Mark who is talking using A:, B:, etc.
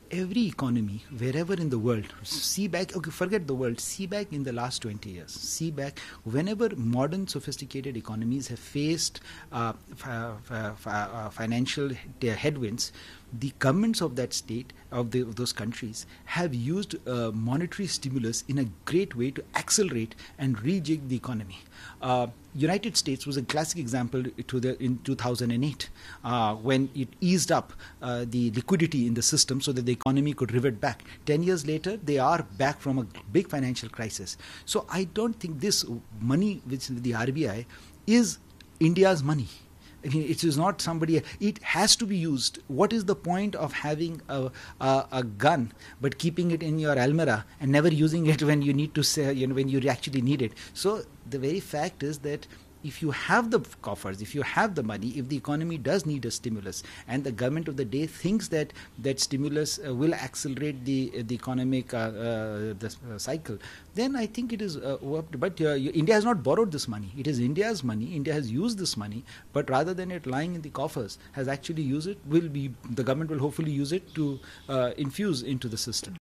A: every economy, wherever in the world, see back, okay, forget the world, see back in the last 20 years, see back, whenever modern sophisticated economies have faced financial headwinds, the governments of that state, of those countries, have used monetary stimulus in a great way to accelerate and rejig the economy. United States was a classic example in 2008 when it eased up the liquidity in the system so that the economy could revert back. 10 years later, they are back from a big financial crisis. So I don't think this money, which the RBI, is India's money. I mean, it is not somebody. It has to be used. What is the point of having a gun but keeping it in your almira and never using it when you need to say, when you actually need it? So the very fact is that if you have the coffers, if you have the money, if the economy does need a stimulus, and the government of the day thinks that that stimulus will accelerate the economic cycle, then I think it is worked. But India has not borrowed this money. It is India's money. India has used this money, but rather than it lying in the coffers, has actually used it. The government will hopefully use it to infuse into the system.